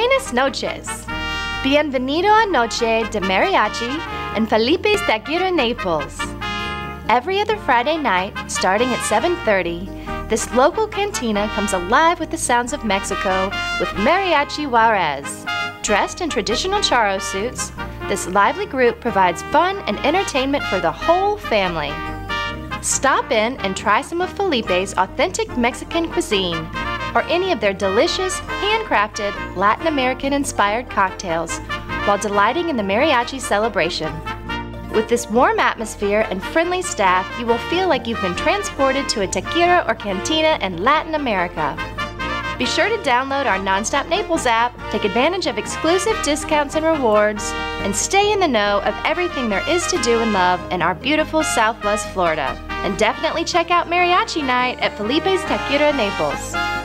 Buenas noches. Bienvenido a Noche de Mariachi in Felipe's Tequila, Naples. Every other Friday night, starting at 7:30, this local cantina comes alive with the sounds of Mexico with Mariachi Juarez. Dressed in traditional charro suits, this lively group provides fun and entertainment for the whole family. Stop in and try some of Felipe's authentic Mexican cuisine, or any of their delicious, handcrafted, Latin American-inspired cocktails, while delighting in the mariachi celebration. With this warm atmosphere and friendly staff, you will feel like you've been transported to a tequila or cantina in Latin America. Be sure to download our Nonstop Naples app, take advantage of exclusive discounts and rewards, and stay in the know of everything there is to do and love in our beautiful Southwest Florida. And definitely check out Mariachi Night at Felipe's Tequila, Naples.